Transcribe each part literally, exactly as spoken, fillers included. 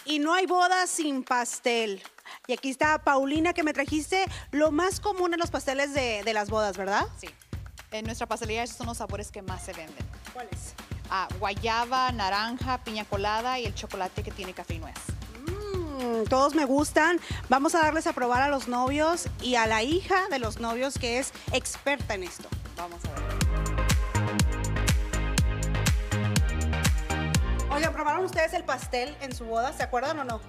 Y no hay boda sin pastel. Y aquí está Paulina, que me trajiste lo más común en los pasteles de, de las bodas, ¿verdad? Sí. En nuestra pastelería esos son los sabores que más se venden. ¿Cuáles? Ah, guayaba, naranja, piña colada y el chocolate que tiene café y nuez. Mm, todos me gustan. Vamos a darles a probar a los novios y a la hija de los novios, que es experta en esto. Vamos a ver. Oigan, ¿probaron ustedes el pastel en su boda? ¿Se acuerdan o no?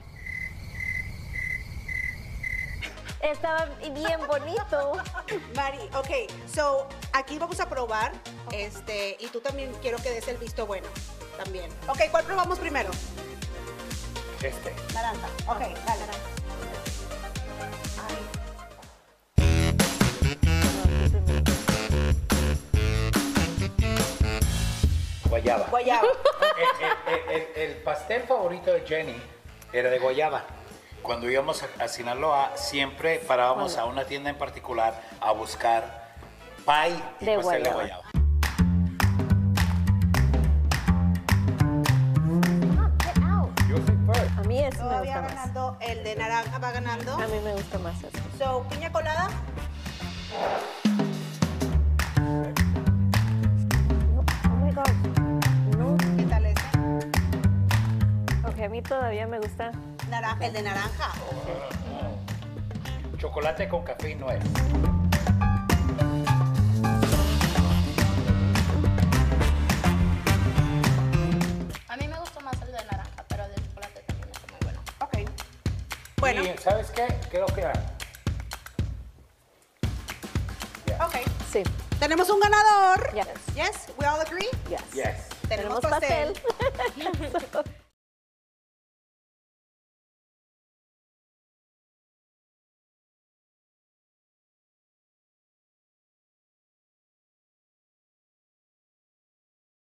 Estaba bien bonito. Mari, ok, so aquí vamos a probar, este, y tú también quiero que des el visto bueno, también. Ok, ¿cuál probamos primero? Este. Naranja. Ok, dale. Guayaba. Guayaba. El, el- el- el pastel favorito de Jenny era de guayaba. Cuando íbamos a, a Sinaloa, siempre parábamos a una tienda en particular a buscar pie y De pastel de guayaba. guayaba. Get out. Yo soy first. A mí eso me Todavía gusta más. ganando, el de naranja va ganando. A mí me gusta más eso. So, piña colada. No, oh my God. No. ¿Qué tal ese? Ok, a mí todavía me gusta. Naranja, el de naranja. Chocolate con café y nuez. A mí me gustó más el de naranja, pero el de chocolate también está muy bueno. Ok. Bueno, Y ¿sabes qué? Creo que... Yeah. ok. Sí. Tenemos un ganador. Yes. Yes, we all agree. Yes. Yes. Tenemos Tenemos pastel. pastel.